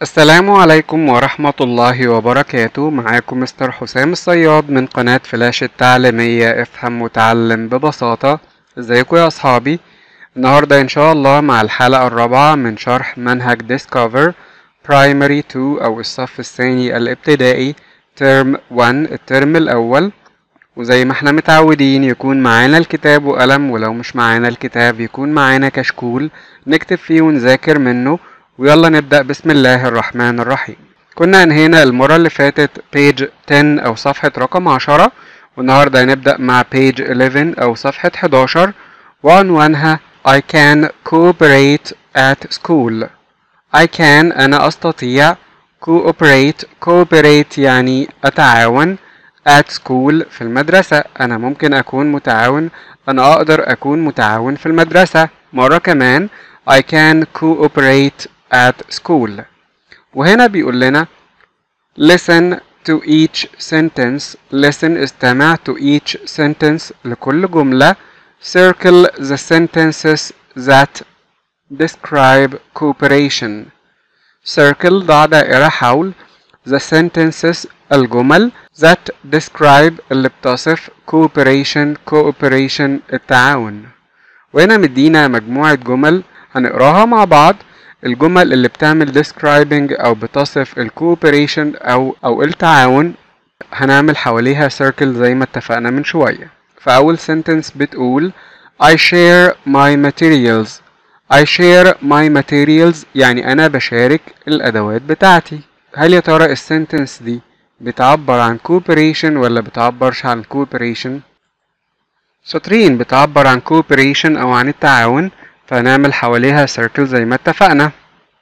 السلام عليكم ورحمة الله وبركاته. معاكم مستر حسام الصياد من قناة فلاش التعليمية افهم وتعلم ببساطة. ازيكم يا اصحابي؟ النهاردة ان شاء الله مع الحلقة الرابعة من شرح منهج Discover Primary 2 او الصف الثاني الابتدائي ترم 1 الترم الاول. وزي ما احنا متعودين يكون معانا الكتاب وقلم، ولو مش معانا الكتاب يكون معانا كشكول نكتب فيه ونذاكر منه. ويلا نبدأ بسم الله الرحمن الرحيم. كنا انهينا المرة اللي فاتت page 10 او صفحة رقم 10، والنهاردة هنبدأ مع page 11 او صفحة 11 وعنوانها I can cooperate at school. I can أنا أستطيع، cooperate يعني أتعاون، at school في المدرسة أنا ممكن أكون متعاون، أنا أقدر أكون متعاون في المدرسة. مرة كمان I can cooperate at school. وهنا بيقول لنا listen to each sentence. listen استمع to each sentence لكل جملة. circle the sentences that describe cooperation. circle ضع دائرة حول the sentences الجمل that describe اللي بتصف cooperation التعاون. وهنا مدينا مجموعة جمل هنقراها مع بعض. الجمل اللي بتعمل describing أو بتصف cooperation أو التعاون هنعمل حواليها circle زي ما اتفقنا من شوية. فأول sentence بتقول I share my materials. I share my materials يعني أنا بشارك الأدوات بتاعتي. هل يا ترى السنتنس دي بتعبر عن cooperation ولا بتعبرش عن cooperation؟ شاطرين، بتعبر عن cooperation أو عن التعاون، فنعمل حواليها circle زي ما اتفقنا.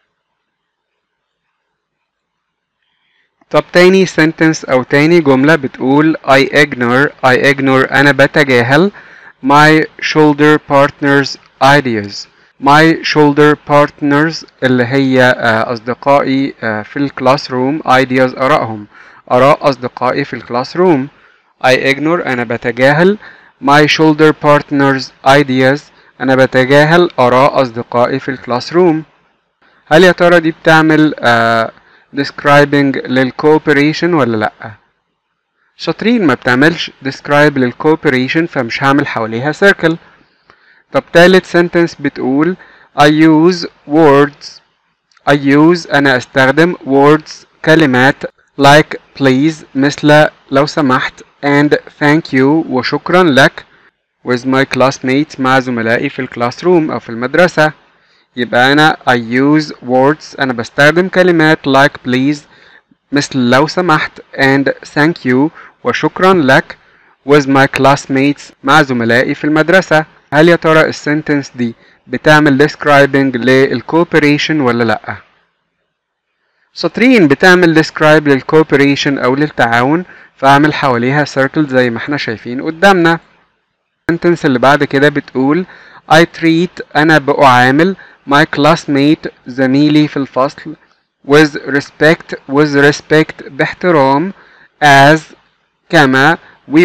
طب تاني sentence أو تاني جملة بتقول I ignore أنا بتجاهل my shoulder partners ideas. my shoulder partners اللي هي أصدقائي في الكلاس روم. ideas آراء أصدقائي في الكلاس روم. I ignore أنا بتجاهل my shoulder partners ideas أنا بتجاهل آراء أصدقائي في الكلاس روم. هل يا ترى دي بتعمل describing للcooperation ولا لأ؟ شاطرين، ما بتعملش describe للcooperation فمش هعمل حواليها circle. طب تالت sentence بتقول I use أنا أستخدم words كلمات like please مثل لو سمحت and thank you وشكرا لك with my classmates مع زملائي في الكلاس روم أو في المدرسة. يبقى أنا I use words أنا بستخدم كلمات like please مثل لو سمحت and thank you وشكرا لك with my classmates مع زملائي في المدرسة. هل يا ترى السنتنس دي بتعمل describing للcooperation ولا لأ؟ شاطرين، بتعمل describe للcooperation أو للتعاون، فأعمل حواليها circle زي ما احنا شايفين قدامنا. السنتنس اللي بعد كده بتقول I treat أنا بأعامل my classmate زميلي في الفصل with respect باحترام as كما we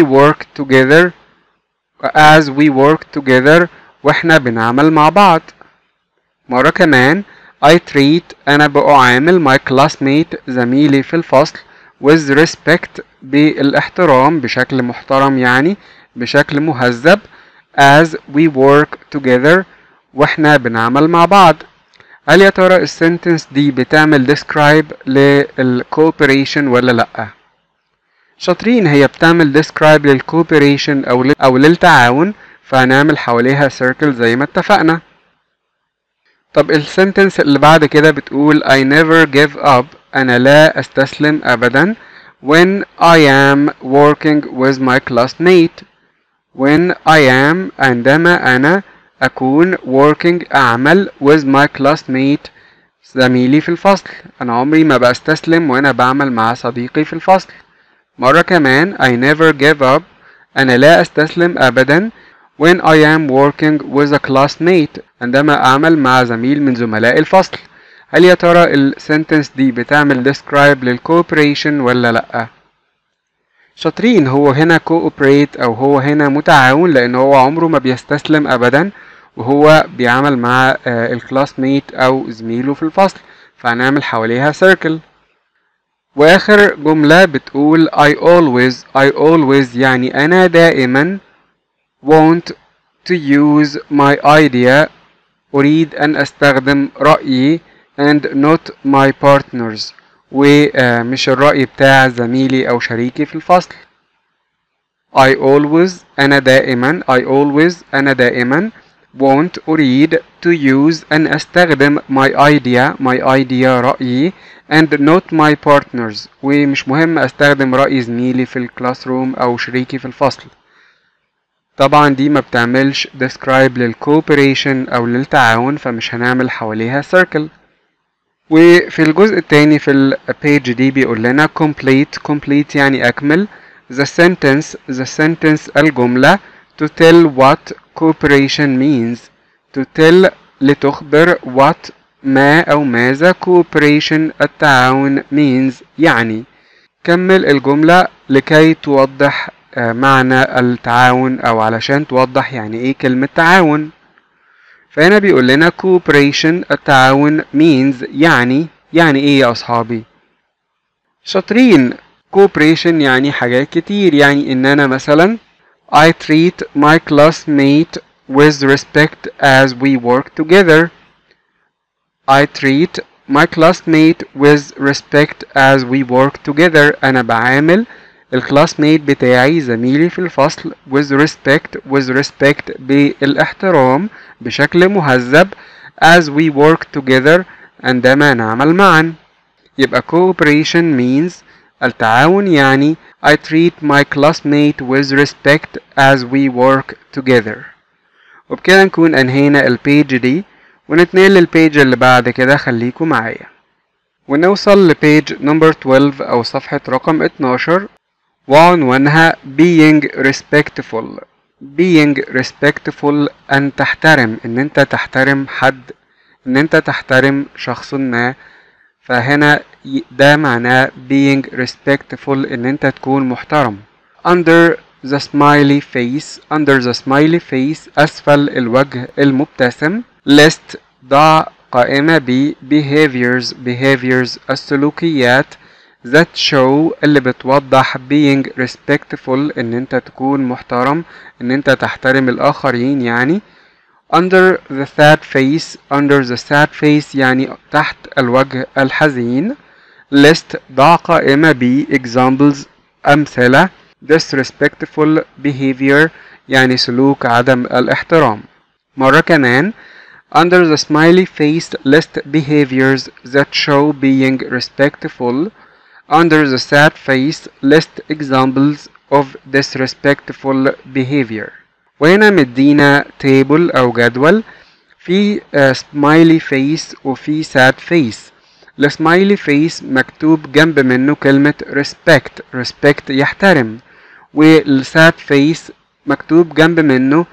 work together واحنا بنعمل مع بعض. مرة كمان I treat أنا بأعامل my classmate زميلي في الفصل with respect بالاحترام بشكل محترم يعني بشكل مهذب as we work together واحنا بنعمل مع بعض. هل يا ترى السنتنس دي بتعمل describe للcooperation ولا لأ؟ شاطرين، هي بتعمل describe للcooperation أو للتعاون، فهنعمل حواليها circle زي ما اتفقنا. طب السنتنس اللي بعد كده بتقول I never give up أنا لا أستسلم أبدا when I am working with my classmate. when I am عندما أنا أكون working أعمل with my classmate زميلي في الفصل. أنا عمري ما بستسلم وأنا بعمل مع صديقي في الفصل. مرة كمان I never give up أنا لا أستسلم أبدا when I am working with a classmate عندما أعمل مع زميل من زملاء الفصل. هل يا ترى السنتنس دي بتعمل describe للcooperation ولا لأ؟ شاطرين، هو هنا cooperate أو هو هنا متعاون لأن هو عمره ما بيستسلم أبدا وهو بيعمل مع الكلاسميت أو زميله في الفصل، فهنعمل حواليها circle. واخر جملة بتقول I always يعني انا دائما want to use my idea اريد ان استخدم رأيي and not my partners ومش الرأي بتاع زميلي او شريكي في الفصل. I always انا دائما want اريد to use ان استخدم my idea رأيي and not my partners ومش مهم استخدم رأي زميلي في الكلاس روم او شريكي في الفصل. طبعا دي ما بتعملش describe للcooperation او للتعاون فمش هنعمل حواليها circle. وفي الجزء التاني في البيج دي بيقول لنا complete يعني اكمل the sentence الجملة to tell what cooperation means to tell لتخبر what ما أو ماذا cooperation التعاون means يعني. كمل الجملة لكي توضح معنى التعاون أو علشان توضح يعني إيه كلمة تعاون. فهنا بيقول لنا cooperation التعاون means يعني إيه يا أصحابي؟ شاطرين. cooperation يعني حاجات كتير، يعني إن أنا مثلا I treat my classmate with respect as we work together. I treat my classmate with respect as we work together. أنا بعامل الكلاسميت بتاعي زميلي في الفصل with respect بالاحترام بشكل مهذب as we work together عندما نعمل معا. يبقى cooperation means التعاون يعني I treat my classmate with respect as we work together. وبكده نكون انهينا البيج دي ونتنقل للبيج اللي بعد كده. خليكم معايا ونوصل لبيج نمبر 12 او صفحة رقم 12 وعنوانها being respectful ان تحترم، ان انت تحترم حد، ان انت تحترم شخص ما. فهنا ده معناه being respectful ان انت تكون محترم. under the smiley face اسفل الوجه المبتسم. list ضع قائمة ب behaviors السلوكيات that show اللي بتوضح being respectful ان انت تكون محترم، ان انت تحترم الاخرين يعني. under the sad face يعني تحت الوجه الحزين. list ضع قائمة ب examples أمثلة disrespectful behavior يعني سلوك عدم الاحترام. مرة كمان under the smiley face list behaviors that show being respectful. under the sad face list examples of disrespectful behavior. وهنا مدينا تيبل أو جدول في smiley face وفي sad face. السمايلي فيس مكتوب جنب منه كلمة respect يحترم، والساد فيس مكتوب جنب منه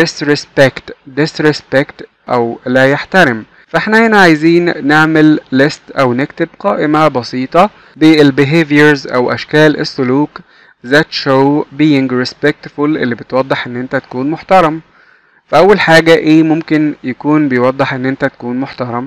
disrespect أو لا يحترم. فاحنا هنا عايزين نعمل list أو نكتب قائمة بسيطة بالbehaviors أو أشكال السلوك that show being respectful اللي بتوضح ان انت تكون محترم. فأول حاجة ايه ممكن يكون بيوضح ان انت تكون محترم؟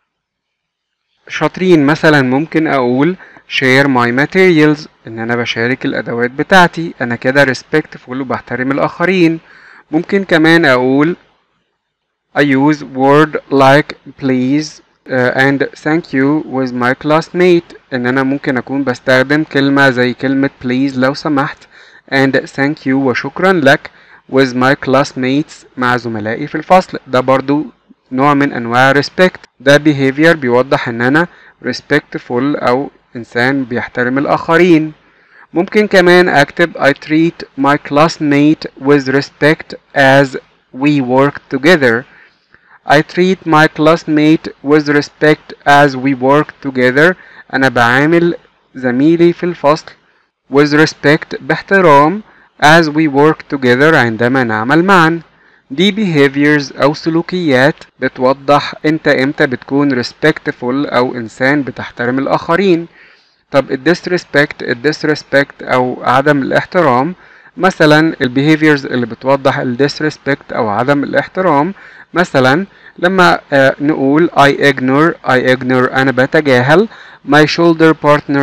شاطرين. مثلا ممكن اقول share my materials ان انا بشارك الادوات بتاعتي، انا كده respectful وبحترم الاخرين. ممكن كمان اقول I use word like please and thank you with my classmate ان انا ممكن اكون بستخدم كلمة زي كلمة please لو سمحت and thank you وشكرا لك with my classmates مع زملائي في الفصل. ده برضو نوع من انواع respect. ده behavior بيوضح ان انا respectful او انسان بيحترم الاخرين. ممكن كمان اكتب I treat my classmate with respect as we work together. I treat my classmate with respect as we work together. انا بعامل زميلي في الفصل with respect باحترام as we work together عندما نعمل معا. دي behaviors أو سلوكيات بتوضح انت امتى بتكون respectful أو إنسان بتحترم الآخرين. طب الديسريسبكت أو عدم الاحترام مثلا البيهيفيرز اللي بتوضح الديسريسبكت أو عدم الاحترام، مثلا لما نقول I ignore أنا بتجاهل my shoulder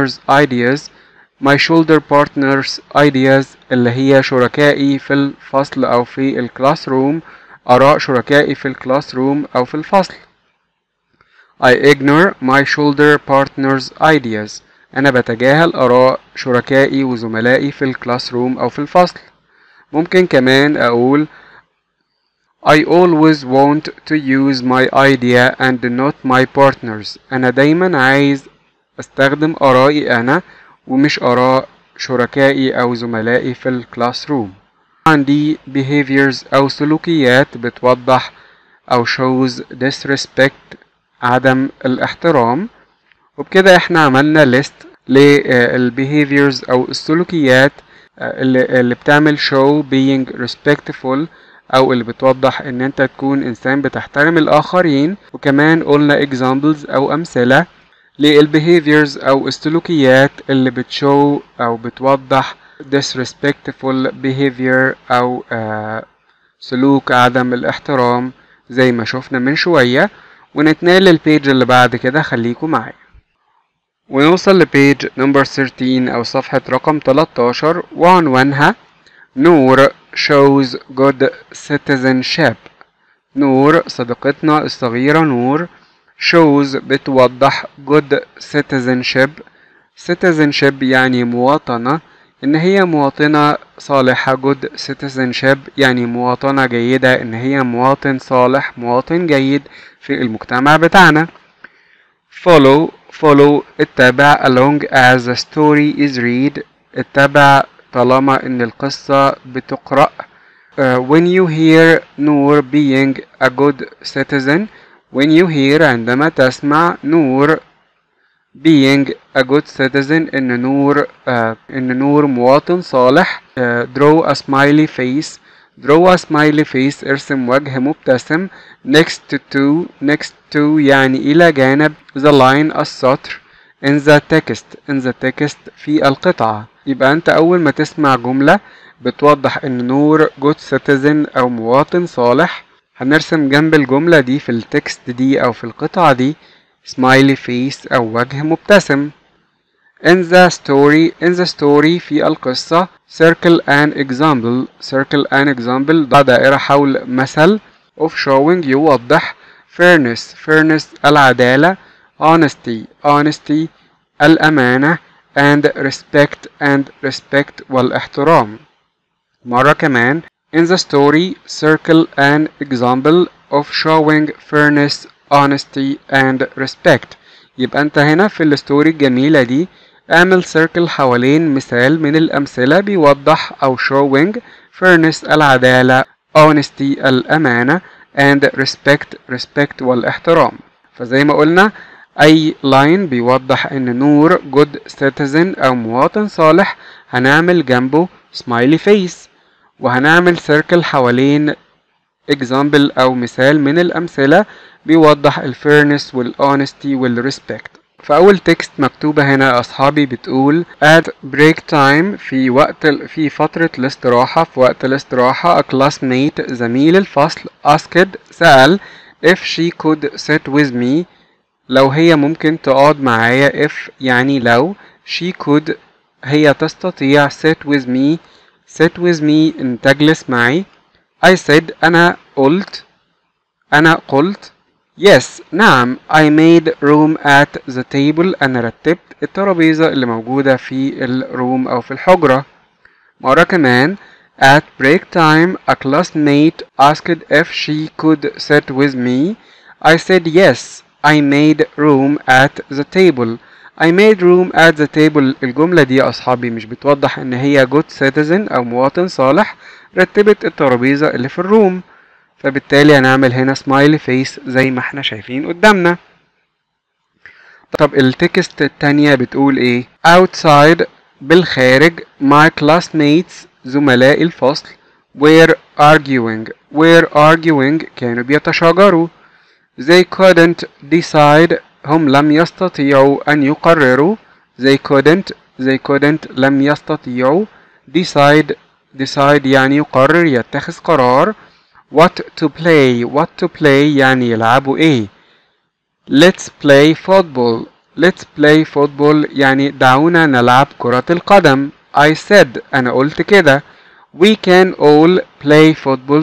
partners ideas اللي هي شركائي في الفصل أو في الكلاس روم، آراء شركائي في الكلاس روم أو في الفصل. I ignore my shoulder partners ideas أنا بتجاهل آراء شركائي وزملائي في الكلاس روم أو في الفصل. ممكن كمان أقول I always want to use my idea and not my partners أنا دايما عايز أستخدم آرائي أنا ومش آراء شركائي أو زملائي في الكلاس روم. عندي behaviors أو سلوكيات بتوضح أو shows disrespect عدم الاحترام، وبكده احنا عملنا list للbehaviors أو السلوكيات اللي بتعمل show being respectful أو اللي بتوضح إن أنت تكون إنسان بتحترم الآخرين، وكمان قلنا examples أو أمثلة للbehaviors أو السلوكيات اللي بتشو أو بتوضح disrespectful behavior أو سلوك عدم الاحترام زي ما شفنا من شوية. ونتنقل للبيج اللي بعد كده، خليكم معايا ونوصل لبيج نمبر 13 أو صفحة رقم 13 وعنوانها نور shows good citizenship. نور صديقتنا الصغيرة نور shows بتوضح good citizenship يعني مواطنة، إن هي مواطنة صالحة. good citizenship يعني مواطنة جيدة، إن هي مواطن صالح مواطن جيد في المجتمع بتاعنا. follow اتبع along as the story is read اتبع طالما إن القصة بتقرأ. when you hear نور being a good citizen when you hear عندما تسمع نور being a good citizen إن نور مواطن صالح. draw a smiley face ارسم وجه مبتسم. next to يعني إلى جانب the line السطر in the text في القطعة. يبقى أنت أول ما تسمع جملة بتوضح إن نور good citizen أو مواطن صالح، هنرسم جنب الجملة دي في التكست دي أو في القطعة دي smiley face أو وجه مبتسم. in the story في القصة circle an example ضع دائرة حول مثل of showing يوضح fairness العدالة honesty الأمانة and respect والاحترام. مرة كمان in the story circle an example of showing fairness honesty and respect. يبقى انت هنا في الستوري الجميلة دي اعمل circle حوالين مثال من الأمثلة بيوضح أو showing fairness العدالة honesty الأمانة and respect والاحترام. فزي ما قلنا أي لاين بيوضح إن نور good citizen أو مواطن صالح هنعمل جنبه smiley face، وهنعمل circle حوالين example أو مثال من الأمثلة بيوضح الفيرنس والhonesty والrespect. فأول تكست مكتوبة هنا يا أصحابي بتقول at break time في فترة الاستراحة. في وقت الاستراحة a classmate زميل الفصل سأل if she could sit with me لو هي ممكن تقعد معايا. if يعني لو، she could هي تستطيع، sit with me ان تجلس معي. I said أنا قلت yes نعم I made room at the table أنا رتبت الترابيزة اللي موجودة في الروم أو في الحجرة. مرة كمان at break time a classmate asked if she could sit with me. I said yes I made room at the table. I made room at the table الجملة دي يا أصحابي مش بتوضح إن هي good citizen أو مواطن صالح رتبت الترابيزة اللي في الروم، فبالتالي هنعمل هنا smiley face زي ما احنا شايفين قدامنا. طب التكست التانية بتقول ايه؟ outside بالخارج my classmates زملاء الفصل were arguing كانوا بيتشاجروا. they couldn't decide هم لم يستطيعوا أن يقرروا. they couldn't لم يستطيعوا decide decide يعني يقرر يتخذ قرار. what to play يعني يلعبوا ايه. let's play football يعني دعونا نلعب كرة القدم. I said أنا قلت كده. we can all play football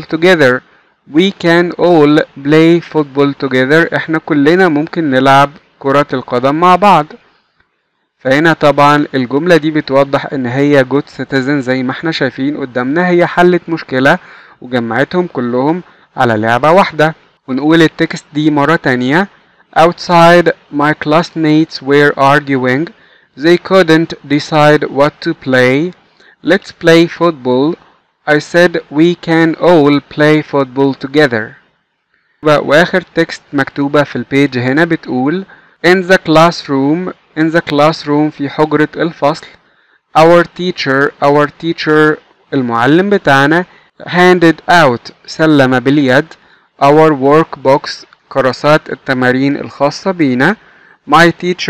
together احنا كلنا ممكن نلعب كرة القدم مع بعض. فهنا طبعا الجملة دي بتوضح ان هي good citizen زي ما احنا شايفين قدامنا، هي حلت مشكلة وجمعتهم كلهم على لعبة واحدة. ونقول التكست دي مرة تانية. outside my classmates were arguing. They couldn't decide what to play. Let's play football. I said we can all play football together. واخر تكست مكتوبة في البيج هنا بتقول in the classroom في حجرة الفصل. our teacher المعلم بتاعنا handed out سلم باليد our workbooks كراسات التمارين الخاصة بينا. my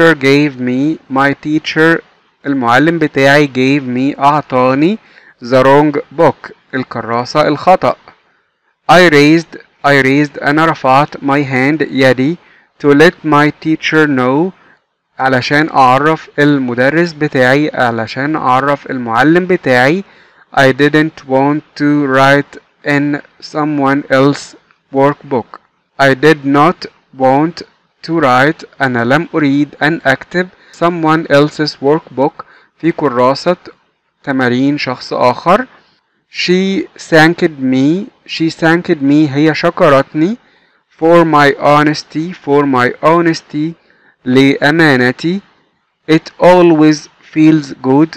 teacher المعلم بتاعي gave me أعطاني the wrong book الكراسة الخطأ. I raised أنا رفعت my hand يدي to let my teacher know علشان أعرف المدرس بتاعي، علشان أعرف المعلم بتاعي. I didn't want to write in someone else's workbook. I did not want to write أنا لم أريد أن أكتب someone else's workbook في كراسة تمارين شخص آخر. She thanked me هي شكرتني for my honesty لأمانتي. it always feels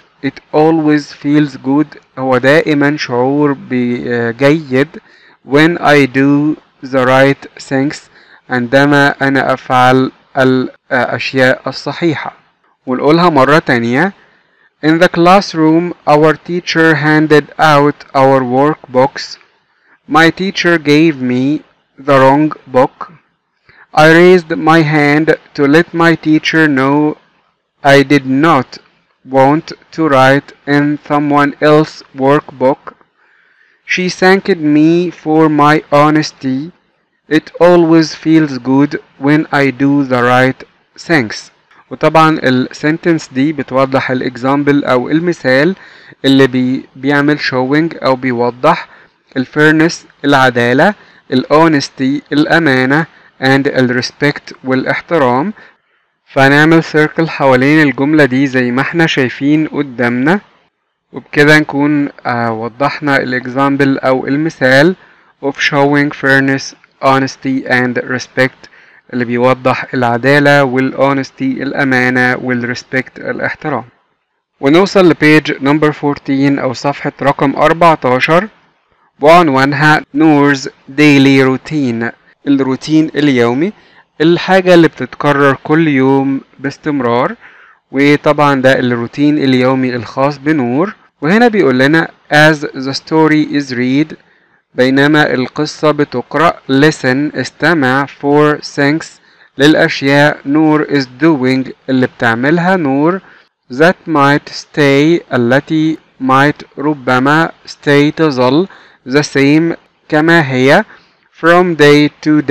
good هو دائما شعور جيد when I do the right things عندما أنا أفعل الأشياء الصحيحة. ونقولها مرة تانية. in the classroom our teacher handed out our workbooks. my teacher gave me the wrong book. I raised my hand to let my teacher know I did not want to write in someone else's workbook. She thanked me for my honesty. It always feels good when I do the right things. وطبعا السنتنس دي بتوضح الاكزامبل او المثال اللي بيعمل showing او بيوضح الفيرنس العدالة، الهونستي الأمانة and الريسبكت والاحترام. فنعمل سيركل حوالين الجملة دي زي ما احنا شايفين قدامنا، وبكده نكون وضحنا الاكزامبل او المثال of showing fairness, honesty and respect اللي بيوضح العدالة والهونستي الأمانة والريسبكت الاحترام. ونوصل لبيج نمبر 14 أو صفحة رقم 14 بعنوانها نورز ديلي روتين، الروتين اليومي، الحاجة اللي بتتكرر كل يوم باستمرار. وطبعا ده الروتين اليومي الخاص بنور. وهنا بيقول لنا as the story is read بينما القصة بتقرأ listen استمع for things للأشياء نور is doing اللي بتعملها نور that might stay التي might ربما stay تظل the same كما هي from day to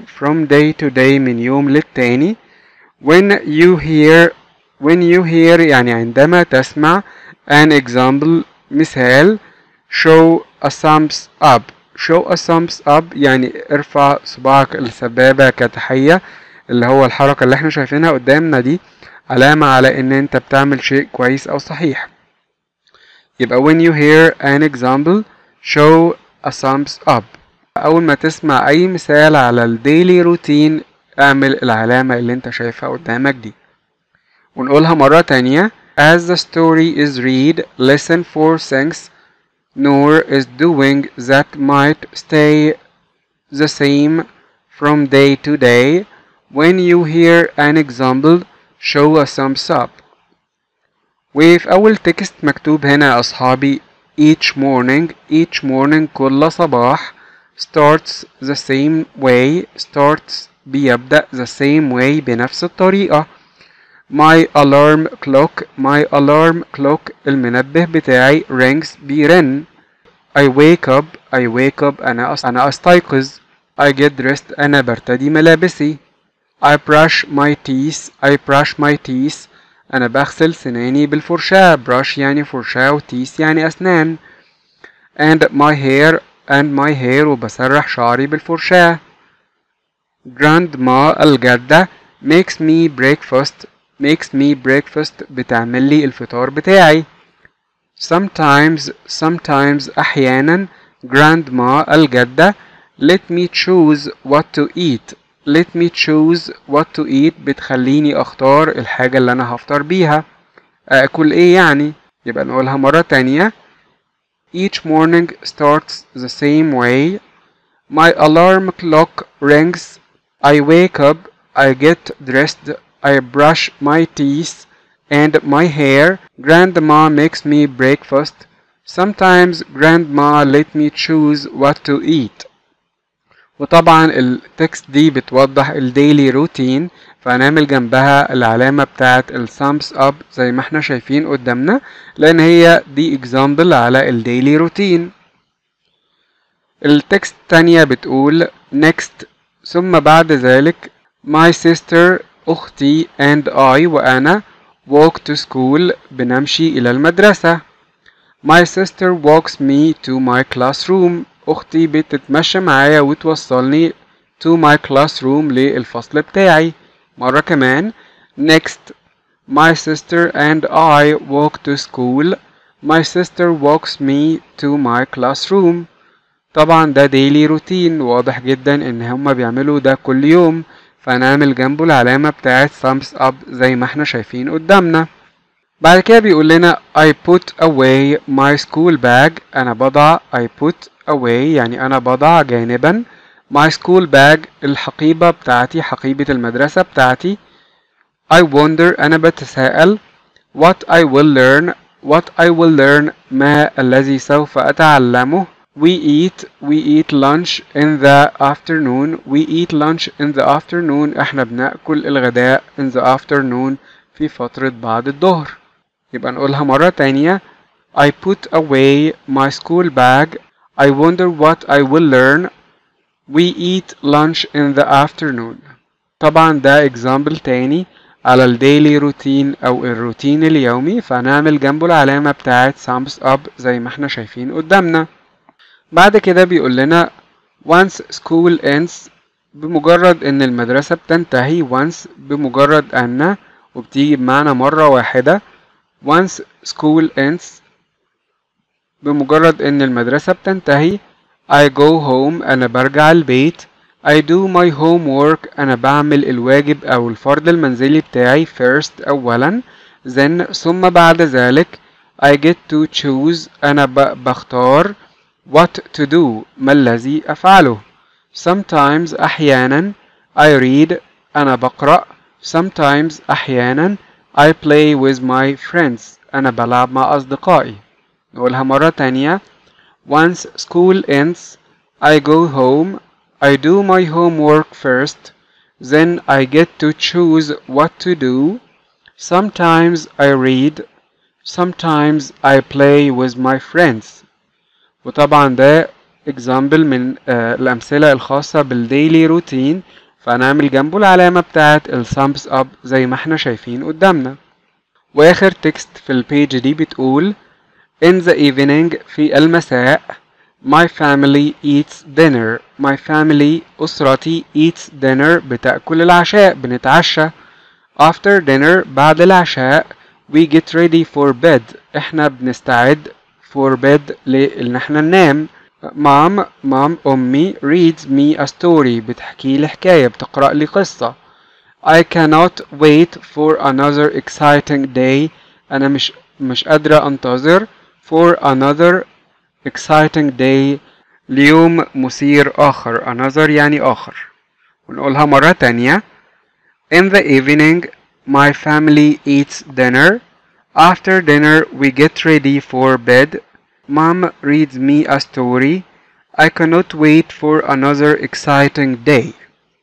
day من يوم للتاني. when you hear يعني عندما تسمع an example مثال show a thumbs up يعني ارفع صباعك السبابة كتحية، اللي هو الحركة اللي احنا شايفينها قدامنا دي علامة على ان انت بتعمل شيء كويس او صحيح. يبقى when you hear an example show a thumbs up. اول ما تسمع اي مثال على الديلي روتين اعمل العلامة اللي انت شايفها قدامك دي. ونقولها مرة تانية as the story is read listen for things Noor is doing that might stay the same from day to day. When you hear an example show a thumbs up. وفي أول تكست مكتوب هنا يا أصحابي each morning كل صباح starts the same way بيبدأ the same way بنفس الطريقة. my alarm clock المنبه بتاعي rings بيرن I wake up أنا أستيقظ. I get dressed أنا برتدي ملابسي. I brush my teeth أنا بغسل سناني بالفرشاة. brush يعني فرشاة و teeth يعني أسنان. and my hair وبسرح شعري بالفرشاة. grandma الجدة makes me breakfast بتعمل لي الفطار بتاعي. sometimes أحيانا grandma الجدة let me choose what to eat بتخليني اختار الحاجة اللي انا هفطر بيها. اكل ايه يعني؟ يبقى نقولها مرة تانية. each morning starts the same way. my alarm clock rings. I wake up, I get dressed, I brush my teeth and my hair. Grandma makes me breakfast. Sometimes grandma let me choose what to eat. وطبعا التكست دي بتوضح الديلي روتين، فهنعمل جنبها العلامة بتاعت الثامبس اب زي ما احنا شايفين قدامنا، لان هي دي اكزامبل على الديلي روتين. التكست التانية بتقول next ثم بعد ذلك my sister أختي and I وأنا walk to school بنمشي إلى المدرسة. my sister walks me to my classroom. أختي بتتمشى معايا وتوصلني to my classroom للفصل بتاعي. مرة كمان next my sister and I walk to school. my sister walks me to my classroom. طبعا ده daily routine، واضح جدا ان هما بيعملوا ده كل يوم، فنعمل جنبه العلامة بتاعت thumbs up زي ما احنا شايفين قدامنا. بعد كده بيقول لنا I put away my school bag. أنا بضع I put away يعني أنا بضع جانبا my school bag الحقيبة بتاعتي، حقيبة المدرسة بتاعتي. I wonder أنا بتساءل what I will learn ما الذي سوف أتعلمه. we eat lunch in the afternoon. احنا بنأكل الغداء in the afternoon في فترة بعد الظهر. يبقى نقولها مرة تانية I put away my school bag. I wonder what I will learn. we eat lunch in the afternoon. طبعا ده example تاني على الديلي روتين أو الروتين اليومي، فهنعمل جنبه العلامة بتاعت thumbs up زي ما احنا شايفين قدامنا. بعد كده بيقول لنا once school ends بمجرد ان المدرسة بتنتهي. once بمجرد ان وبتيجي بمعنى مرة واحدة. once school ends بمجرد ان المدرسة بتنتهي. I go home أنا برجع البيت. I do my homework أنا بعمل الواجب أو الفرض المنزلي بتاعي first أولا. then ثم بعد ذلك I get to choose أنا بختار what to do ما الذي أفعله. sometimes أحيانا I read أنا بقرأ. sometimes أحيانا I play with my friends أنا بلعب مع أصدقائي. نقولها مرة تانية once school ends I go home. I do my homework first. then I get to choose what to do. sometimes I read. sometimes I play with my friends. وطبعا ده example من الأمثلة الخاصة بالديلي روتين، فهنعمل جنبه العلامة بتاعت الثامبس اب زي ما احنا شايفين قدامنا. واخر تكست في البيج دي بتقول in the evening في المساء my family eats dinner. my family أسرتي eats dinner بتأكل العشاء، بنتعشى. after dinner بعد العشاء we get ready for bed احنا بنستعد for bed لإن احنا ننام. mom أمي reads me a story بتحكي لي حكاية، بتقرأ لي قصة. I cannot wait for another exciting day أنا مش قادرة أنتظر for another exciting day ليوم مثير آخر. another يعني آخر. ونقولها مرة تانية in the evening my family eats dinner. after dinner we get ready for bed. mom reads me a story. I cannot wait for another exciting day.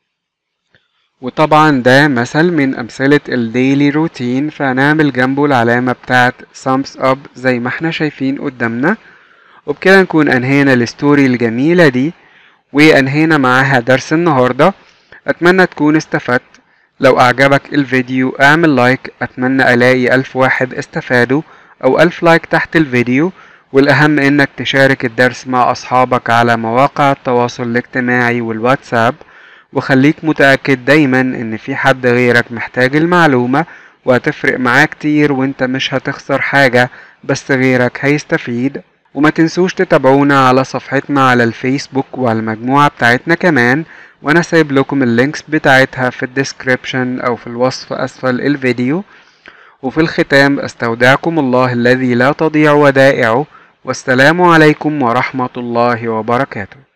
وطبعا ده مثل من أمثلة الديلي روتين، فهنعمل جنبه العلامة بتاعت thumbs up زي ما احنا شايفين قدامنا. وبكده نكون أنهينا الستوري الجميلة دي وأنهينا معاها درس النهاردة. أتمنى تكون استفدت. لو أعجبك الفيديو اعمل لايك، أتمنى ألاقي 1000 واحد استفادوا أو 1000 لايك تحت الفيديو. والأهم إنك تشارك الدرس مع أصحابك على مواقع التواصل الاجتماعي والواتساب، وخليك متأكد دايما إن في حد غيرك محتاج المعلومة، وهتفرق معاه كتير وإنت مش هتخسر حاجة بس غيرك هيستفيد. وما تنسوش تتابعونا على صفحتنا على الفيسبوك وعلى المجموعة بتاعتنا كمان، وانا سايب لكم اللينكس بتاعتها في الديسكريبشن او في الوصف اسفل الفيديو. وفي الختام استودعكم الله الذي لا تضيع ودائعه، والسلام عليكم ورحمة الله وبركاته.